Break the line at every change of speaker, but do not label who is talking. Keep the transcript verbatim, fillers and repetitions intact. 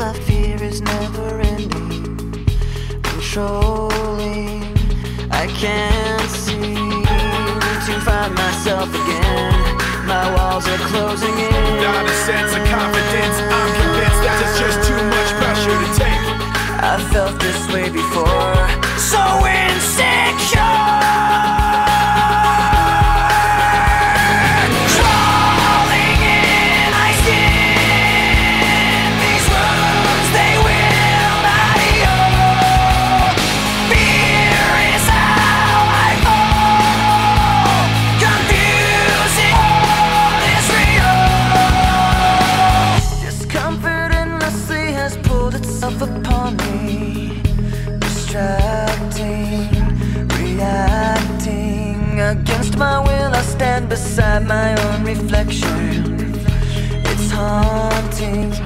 my fear is never ending, controlling. I can't seem to find myself again. My walls are closing in.
Not a sense of confidence. I'm convinced that it's just too much pressure to take.
I felt this way before, so insecure. Upon me, distracting, reacting. Against my will, I stand beside my own reflection. It's haunting.